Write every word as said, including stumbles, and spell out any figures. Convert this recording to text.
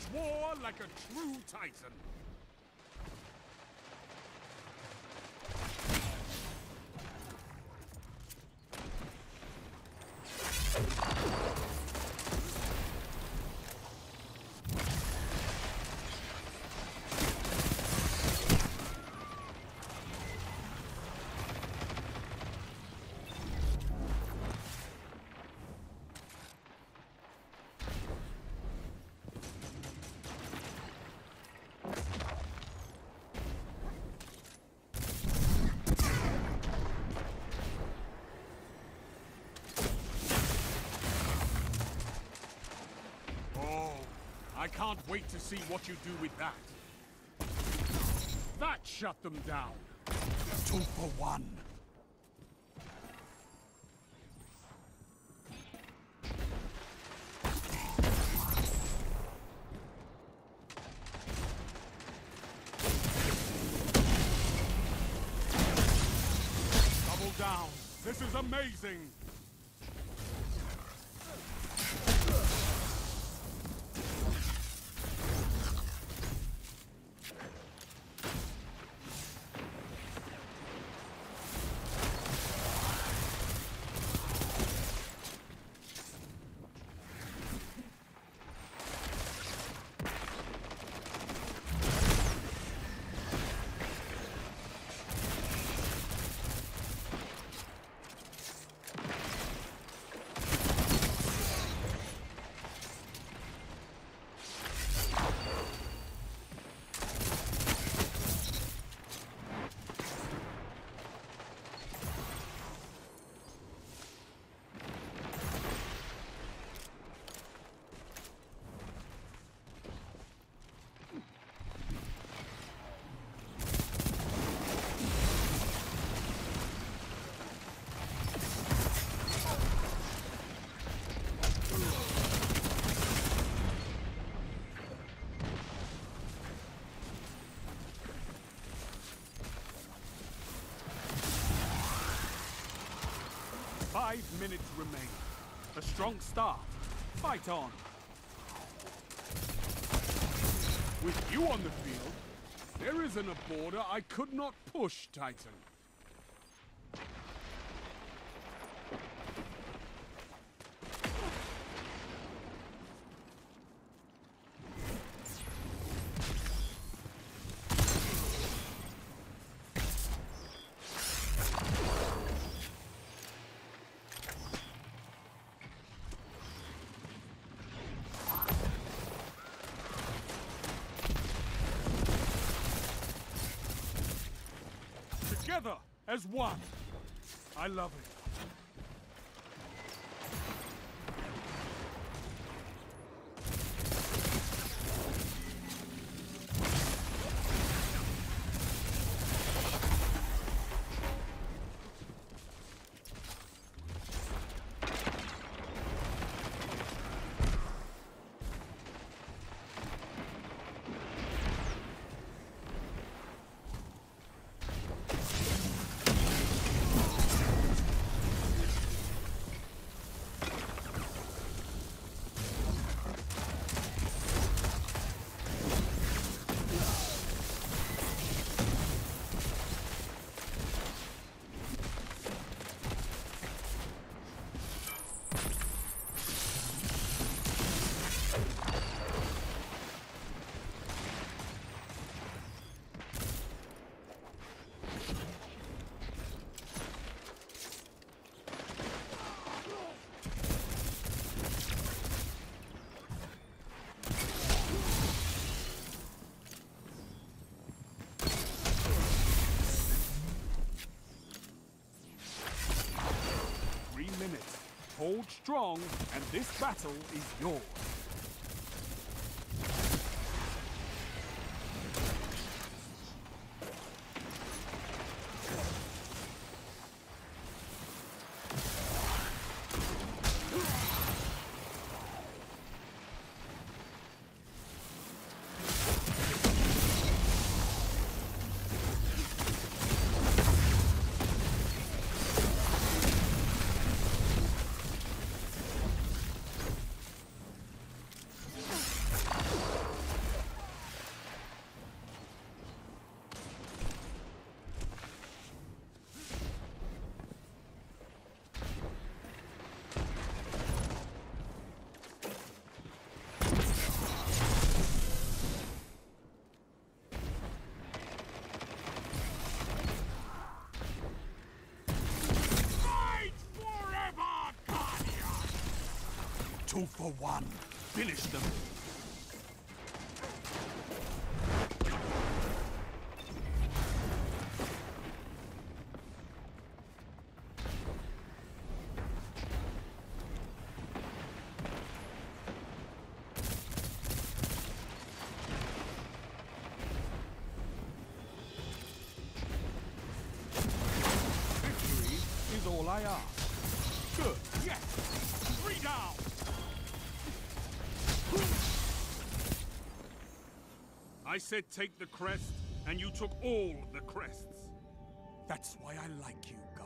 war like a true titan. I can't wait to see what you do with that. That shut them down. Two for one. Double down. This is amazing. Five minutes remain. A strong start. Fight on. With you on the field, there isn't a border I could not push, Titan. Together as one. I love it. Hold strong, and this battle is yours. Two for one. Finish them. Victory is all I ask. Good. Yes. Three down. I said take the crest, and you took all the crests. That's why I like you.